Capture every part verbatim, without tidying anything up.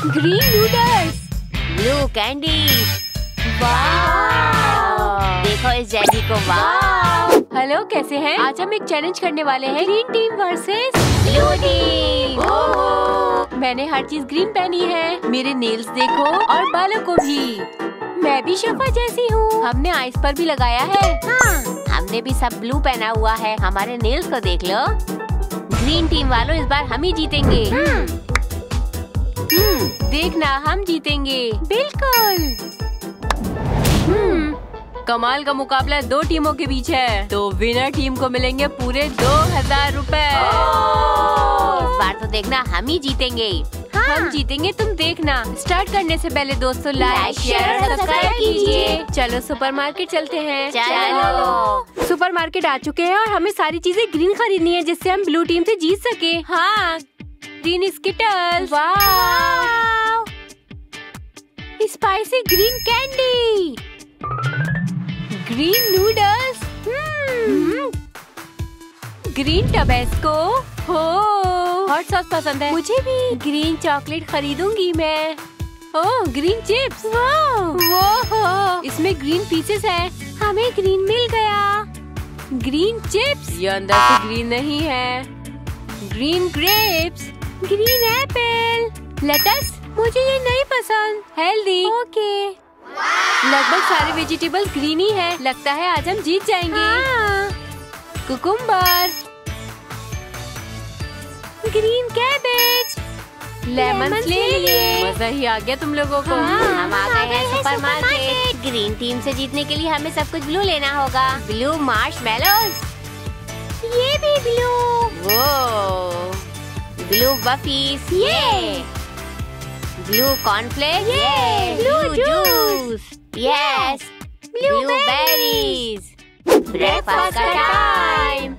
Green noodles, blue candy. वाह! देखो इस जेली को। वाह! हेलो, कैसे हैं? आज हम एक चैलेंज करने वाले हैं, green team versus blue team. Oh, मैंने हर चीज ग्रीन पहनी है। मेरे नेल्स देखो और बालों को भी। मैं भी शफा जैसी हूँ। हमने आइस पर भी लगाया है। हाँ, हमने भी सब ब्लू पहना हुआ है। हमारे नेल्स को देख लो। ग्रीन टीम वालों, इस बार हम ही जीतेंगे। हम्म, देखना हम जीतेंगे। बिल्कुल। हम्म, कमाल का मुकाबला दो टीमों के बीच है, तो विनर टीम को मिलेंगे पूरे दो हजार रूपए। इस बार तो देखना हम ही जीतेंगे। हाँ। हम जीतेंगे, तुम देखना। स्टार्ट करने से पहले दोस्तों लाइक, शेयर और सब्सक्राइब कीजिए। चलो सुपरमार्केट चलते हैं। चलो। सुपरमार्केट आ चुके हैं और हमें सारी चीजें ग्रीन खरीदनी है, जिससे हम ब्लू टीम से जीत सके। हाँ, ग्रीन स्किटल्स। वाह! Spicy green candy, green noodles, green Tabasco. हो, हॉट सॉस पसंद है मुझे भी। ग्रीन चॉकलेट खरीदूंगी मैं। Oh, green chips. वो, इसमें ग्रीन पीसेस है। हमें ग्रीन मिल गया। ग्रीन चिप्स, ये अंदर से ग्रीन नहीं है। Green grapes, green apple, lettuce, मुझे ये नहीं पसंद। हेल्दी। ओके। लगभग सारे वेजिटेबल ग्रीन ही है। लगता है आज हम जीत जाएंगे। हाँ। कुकुम्बर, ग्रीन कैबेज, लेमन ले लिए। मजा ही आ गया तुम लोगों को। हाँ, हम आ गए हैं सुपरमार्केट। ग्रीन टीम से जीतने के लिए हमें सब कुछ ब्लू लेना होगा। ब्लू मार्शमेलोज, ये भी ब्लू। वो ब्लू बफीज, ये ब्लू कॉर्नफ्लेक्स, ये blue juice, yes blueberries. Breakfast का टाइम।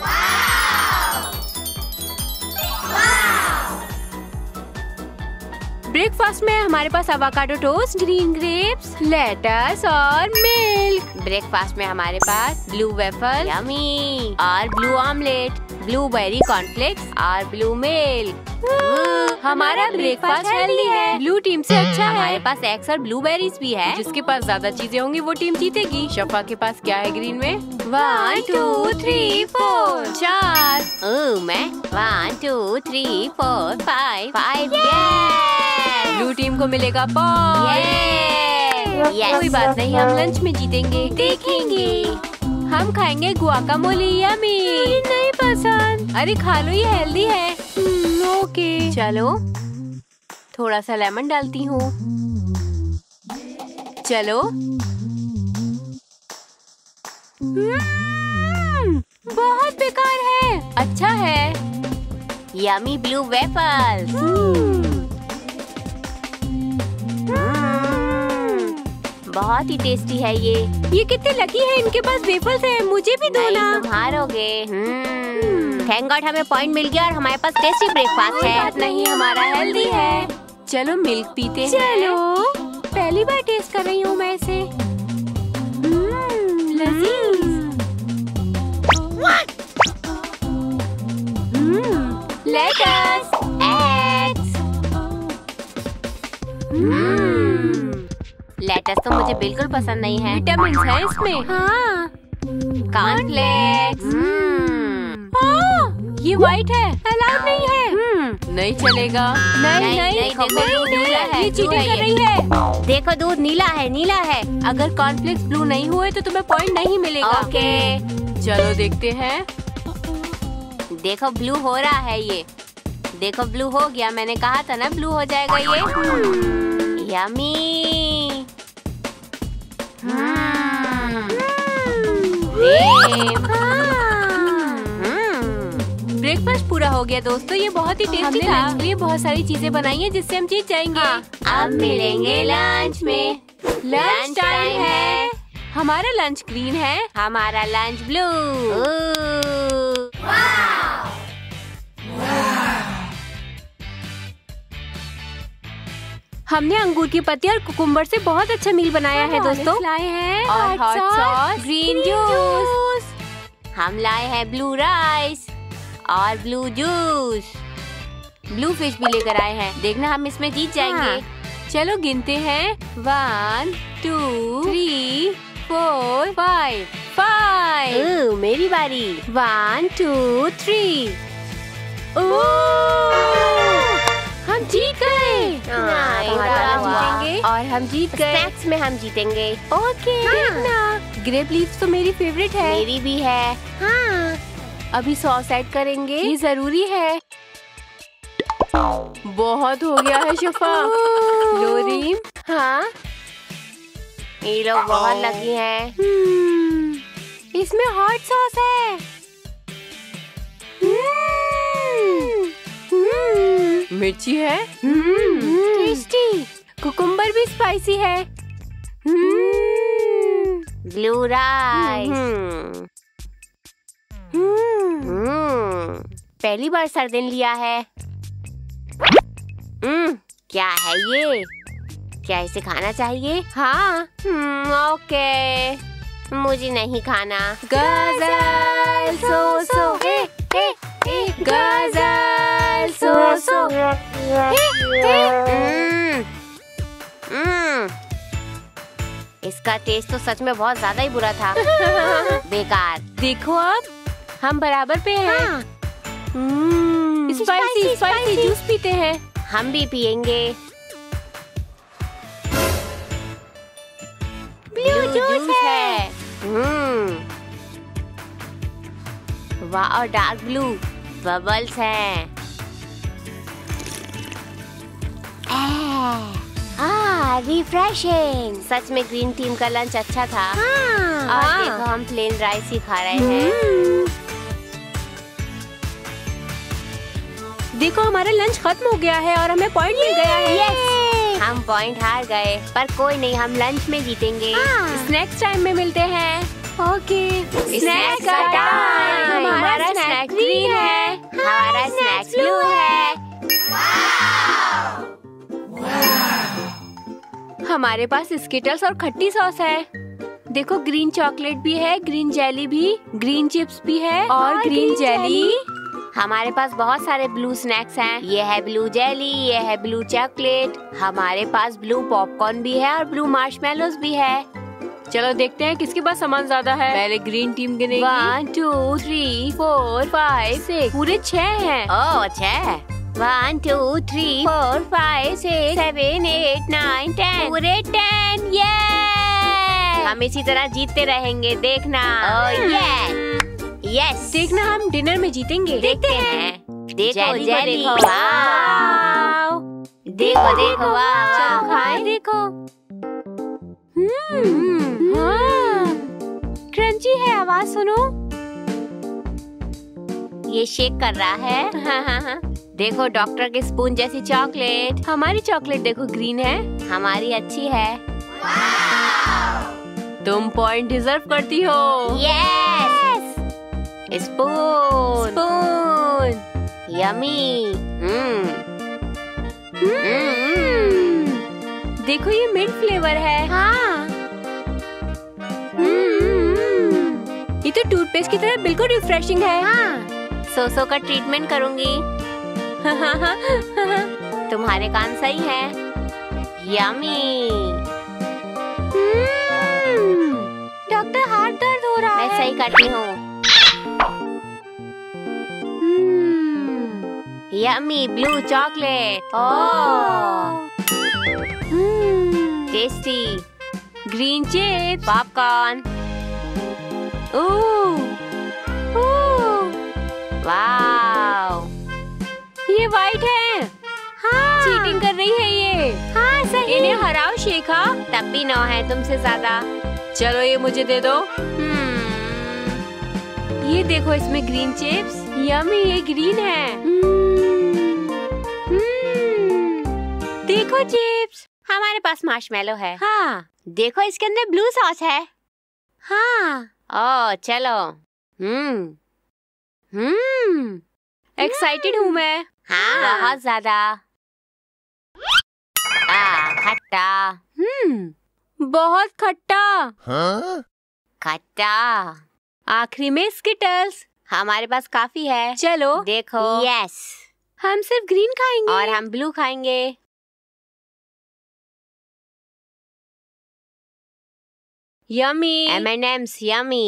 ब्रेकफास्ट में हमारे पास avocado toast, green grapes, lettuce और मिल्क। ब्रेकफास्ट में हमारे पास ब्लू वेफर, यमी, और ब्लू ऑमलेट, ब्लूबेरी कॉर्नफ्लेक्स और ब्लू मिल्क। हमारा ब्रेकफास्ट हेल्दी है। ब्लू टीम से अच्छा है। हमारे पास एग्स और ब्लूबेरीज भी है। जिसके पास ज्यादा चीजें होंगी वो टीम जीतेगी। शफा के पास क्या है ग्रीन में? वन टू थ्री फोर, चार। ओह, मैं one two three four five five. Blue team को मिलेगा पॉइंट। कोई बात नहीं, हम लंच में जीतेंगे। देखेंगे। हम खाएंगे गुआकामोले, यम्मी। नहीं पसंद। अरे खा लो, ये हेल्दी है। ओके, चलो थोड़ा सा लेमन डालती हूँ। चलो। बहुत बेकार है। अच्छा है। Yummy blue wafers. बहुत ही टेस्टी है ये। ये कितने लकी है, इनके पास वेफर्स है। मुझे भी दो ना। तुम हारोगे। थैंक गॉड हमें पॉइंट मिल गया और हमारे पास टेस्टी ब्रेकफास्ट है। बात नहीं, हमारा हेल्दी है। चलो मिल्क पीते हैं। चलो, पहली बार टेस्ट कर रही हूँ मैं इसे। लजीज। Latus, eggs. लेटस तो मुझे बिल्कुल पसंद नहीं है। विटामिन है इसमें। हाँ। कॉर्नफ्लेक्स। ये व्हाइट है, अलाउड नहीं है। नहीं चलेगा। नहीं नहीं, नहीं, नहीं, देखो, दूध नीला है, ये चीटिंग दूध है कर ये। रही है। देखो दूध नीला है, नीला है। अगर कॉर्नफ्लेक्स ब्लू नहीं हुए तो तुम्हें पॉइंट नहीं मिलेगा। ओके, चलो देखते हैं। देखो ब्लू हो रहा है ये। देखो ब्लू हो गया। मैंने कहा था ना ब्लू हो जाएगा ये। यमी। ब्रेकफास्ट पूरा हो गया दोस्तों। ये बहुत ही टेस्टी था। लंच के लिए बहुत सारी चीजें बनाई हैं जिससे हम जीत जाएंगे। हाँ, अब मिलेंगे लंच में। लंच टाइम है। हमारा लंच ग्रीन है, हमारा लंच ब्लू। हमने अंगूर की पत्ती और कुकुम्बर से बहुत अच्छा मील बनाया है दोस्तों। लाए हैं और हॉट सॉस, ग्रीन जूस। हम लाए हैं ब्लू राइस और ब्लू जूस। ब्लू फिश भी लेकर आए हैं। देखना हम इसमें जीत जाएंगे। हाँ। चलो गिनते हैं। One two three four five five. Oh, मेरी बारी। One two three. हम जीत गए। हाँ, तुम्हारा हुआ। जीतेंगे और हम जीत गए। स्नैक्स में हम जीतेंगे। ओके। देखना ग्रेप लीव्स तो मेरी फेवरेट है। मेरी भी है। हाँ। अभी सॉस ऐड करेंगे, ये जरूरी है। बहुत हो गया है शफा। लो रीम। हाँ। ये लोग बहुत लकी हैं। हम्म, इसमें हॉट सॉस है। हम्म, हम्म, मिर्ची है। टेस्टी। कुकुम्बर भी स्पाइसी है। हम्म, ब्लू राइस। हम्म, हम्म, पहली बार सर्दिन लिया है। हम्म, क्या है ये? क्या इसे खाना चाहिए? हाँ। हम्म, ओके, मुझे नहीं खाना। गजल सो सो हे हे हे गजल सो सो हे हे। हम्म, हम्म, इसका टेस्ट तो सच में बहुत ज्यादा ही बुरा था। बेकार। देखो अब हम बराबर पे हैं। हाँ। हम्म, स्पाइसी स्पाइसी जूस पीते हैं। हम भी पियेंगे। ब्लू जूस है। हम्म, वाह, और डार्क ब्लू बबल्स हैं। आ, रिफ्रेशिंग। सच में ग्रीन टीम का लंच अच्छा था। हाँ। और देखो हम प्लेन राइस ही खा रहे हैं। देखो हमारा लंच खत्म हो गया है और हमें पॉइंट मिल गया है। यस, हम पॉइंट हार गए, पर कोई नहीं, हम लंच में जीतेंगे। स्नैक्स टाइम में मिलते हैं। ओके। स्नैक्स का टाइम। हमारा स्नैक ग्रीन है। हमारा स्नैक्स ब्लू है। हमारे पास स्किटल्स और खट्टी सॉस है। देखो ग्रीन चॉकलेट भी है, ग्रीन जेली भी, ग्रीन चिप्स भी है और ग्रीन जेली। हमारे पास बहुत सारे ब्लू स्नैक्स हैं। ये है ब्लू जेली, ये है ब्लू चॉकलेट, हमारे पास ब्लू पॉपकॉर्न भी है और ब्लू मार्शमेलोस भी है। चलो देखते हैं किसके पास सामान ज्यादा है। पहले ग्रीन टीम गिनेगी। One two three four five six. पूरे छह हैं। ओह, छह। One two three four five six seven eight nine ten. पूरे टेन। ये हम इसी तरह जीतते रहेंगे, देखना। Oh yes, yes. देखना हम डिनर में जीतेंगे। देखते हैं। देखो जेली को जेली, देखो। वाव। देखो देखो, वाह। चलो खाएं। देखो। हम्म, हाँ। क्रंची है, आवाज सुनो। ये शेक कर रहा है। हाँ हाँ हाँ। देखो डॉक्टर के स्पून जैसी चॉकलेट। हमारी चॉकलेट देखो ग्रीन है। हमारी अच्छी है। तुम पॉइंट डिजर्व करती हो। Yes. Spoon. Spoon. Yummy. Hmm. देखो ये मिंट फ्लेवर है। हाँ। ये तो टूथपेस्ट की तरह बिल्कुल रिफ्रेशिंग है। हाँ। सोसो का ट्रीटमेंट करूंगी। तुम्हारे कान सही है। यमी। डॉक्टर हाथ दर्द हो रहा मैं है। सही करती हूँ। Yummy blue chocolate. Oh, tasty. Green chips. Popcorn. Oh, oh, wow. ये वाइट है। हाँ। चीटिंग कर रही है ये। हाँ सही। इन्हें हराओ शेखा। तब भी नौ है तुमसे ज्यादा। चलो ये मुझे दे दो। हम्म, ये देखो इसमें ग्रीन चिप्स। यमी, ये ग्रीन है। देखो चिप्स। हमारे पास मार्शमेलो है। हाँ देखो इसके अंदर ब्लू सॉस है। हाँ। ओह चलो। हम्म, हम्म, एक्साइटेड हूँ मैं। हाँ बहुत ज्यादा। आ, खट्टा। हम्म, बहुत खट्टा। खट्टा। आखिरी में स्किटल्स। हमारे पास काफी है। चलो देखो। यस। हम सिर्फ ग्रीन खाएंगे और हम ब्लू खाएंगे। Yummy. M and M's yummy.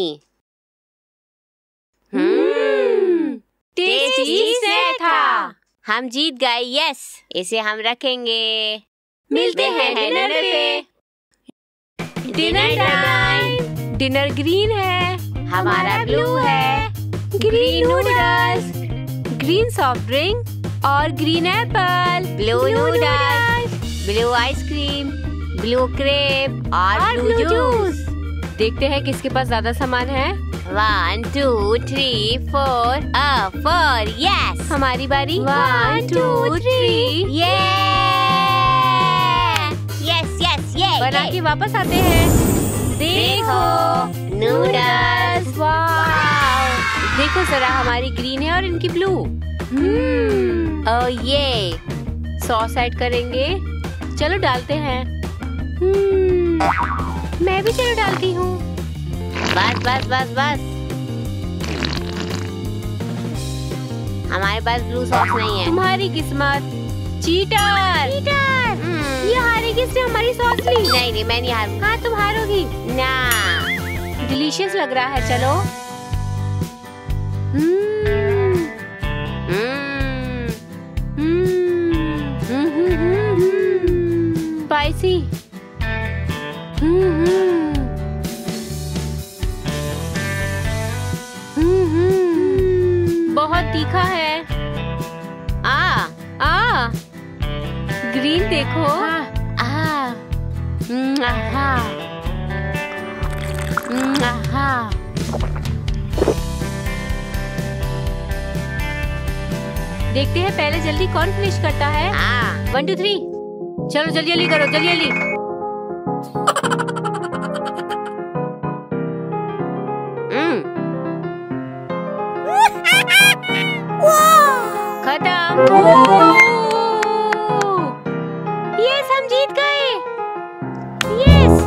Hmm, tasty snack था। हम जीत गए। यस, इसे हम रखेंगे। मिलते हैं डिनर पे। Dinner time. डिनर ग्रीन है, हमारा ब्लू है। Green noodles, green soft drink और green apple. Blue noodles, blue ice cream, blue crepe और ब्लू जूस। देखते हैं किसके पास ज्यादा सामान है। One two three four uh four. Yes, हमारी बारी। One two three. ये यस यस ये बना के वापस आते हैं। देखो नूडल्स। वाव, देखो जरा, हमारी ग्रीन है और इनकी ब्लू। हम्म, ओह ये सॉस ऐड करेंगे। चलो डालते हैं। हम्म, मैं भी चलो डालती हूँ। बस बस बस बस। हमारे पास ब्लू सॉस नहीं है। तुम्हारी किस्मत। चीटर। चीटर। ये हारी किसने हमारी सॉस ली? नहीं नहीं, मैं नहीं हारूंगी। हाँ, तुम हारोगी। ना, डिलीशियस लग रहा है। चलो। Hmm, hmm, spicy. बहुत तीखा है। आ आ ग्रीन देखो। आ हम्म, आहा। हम्म, आहा। देखते हैं पहले जल्दी कौन फिनिश करता है। आ वन टू थ्री। चलो जल्दी जल्दी करो, जल्दी जल्दी। हम्म, खत्म। यस, हम जीत गए। यस,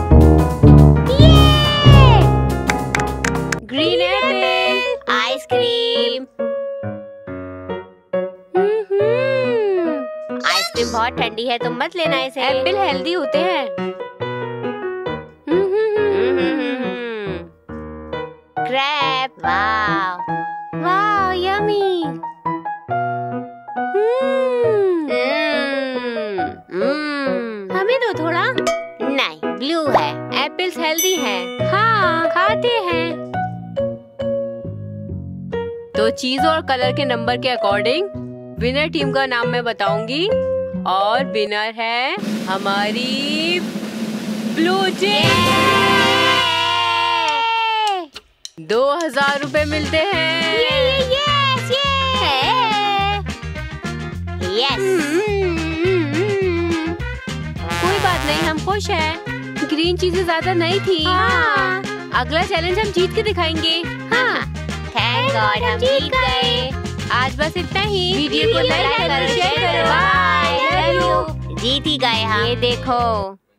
ये ग्रीन एप्पल आइसक्रीम। आइसक्रीम बहुत ठंडी है, तुम मत लेना इसे। एप्पल हेल्दी होते हैं। क्रैप। वाव वाह, यमी। हम्म, हमें दो थोड़ा। नहीं, ब्लू है। एप्पल्स हेल्दी हैं। हाँ, खाते हैं। तो चीज और कलर के नंबर के अकॉर्डिंग विनर टीम का नाम मैं बताऊंगी, और विनर है हमारी ब्लू टीम। दो हजार रुपए मिलते हैं। ये ये यस ये यस। कोई बात नहीं, हम खुश हैं। ग्रीन चीजें ज्यादा नहीं थी। हाँ। अगला चैलेंज हम जीत के दिखाएंगे। हाँ, थैंक गॉड हम जीत गए। आज बस इतना ही। वीडियो को लाइक करो, शेयर करो। Bye, love you. जीत ही गए हम। ये देखो।